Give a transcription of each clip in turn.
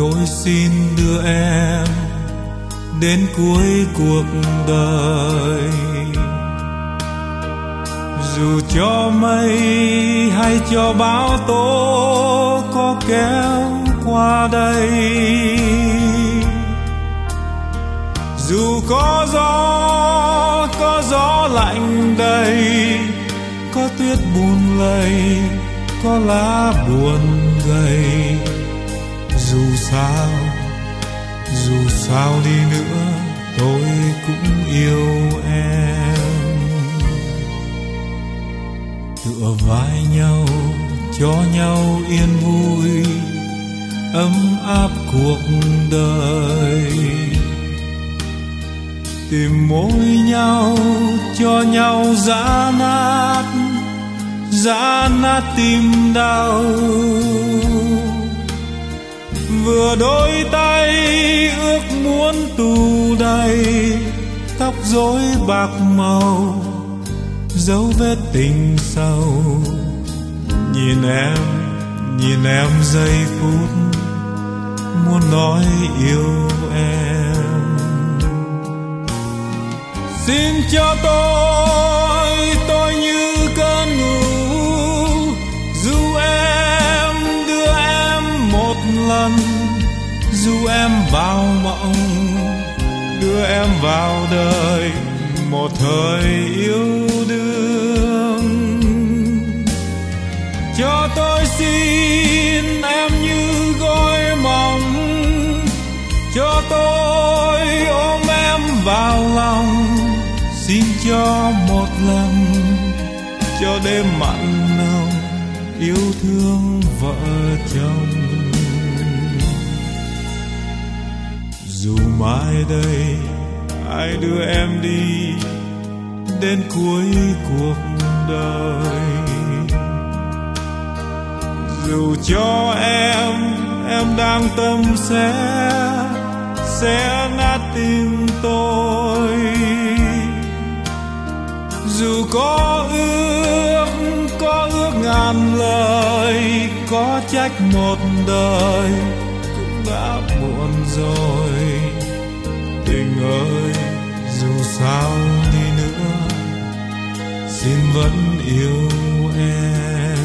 tôi xin đưa em đến cuối cuộc đời. Dù cho mây hay cho bão tố có kéo qua đây, dù có gió lạnh đầy, có tuyết buồn lầy, có lá buồn gầy, dù sao đi nữa tôi cũng yêu em. Tựa vai nhau cho nhau yên vui, ấm áp cuộc đời. Tìm môi nhau cho nhau giã nát tim đau. Vừa đôi tay ước muốn tù đầy, tóc rối bạc màu, dấu vết tình sâu. Nhìn em giây phút muốn nói yêu em. Xin cho tôi như cơn ngủ, dù em đưa em một lần, dù em vào mộng đưa em vào đời một thời yêu đương. Cho tôi xin em như gối mộng, cho tôi ôm em vào lòng. Xin cho một lần, cho đêm mặn nồng yêu thương vợ chồng. Dù mai đây ai đưa em đi đến cuối cuộc đời, dù cho em đang tâm sẽ nát tim tôi. Dù có ước ngàn lời, có trách một đời cũng đã muộn rồi. Tình ơi, dù sao đi nữa xin vẫn yêu em.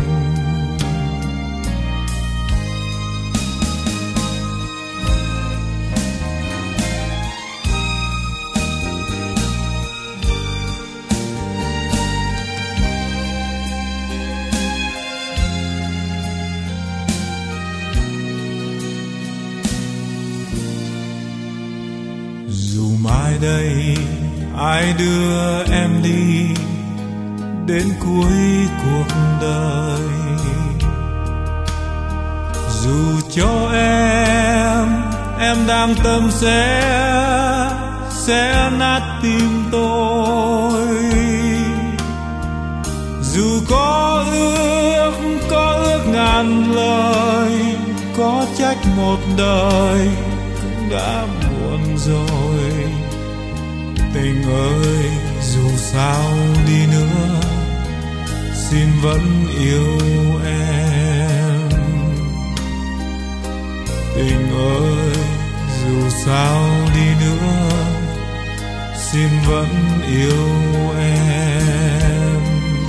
Mai đây ai đưa em đi đến cuối cuộc đời, dù cho em đang tâm sẽ nát tim tôi. Dù có ước ngàn lời, có trách một đời cũng đã muộn rồi. Tình ơi, dù sao đi nữa xin vẫn yêu em. Tình ơi, dù sao đi nữa xin vẫn yêu em.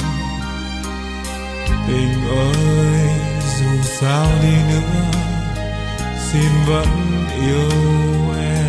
Tình ơi, dù sao đi nữa xin vẫn yêu em.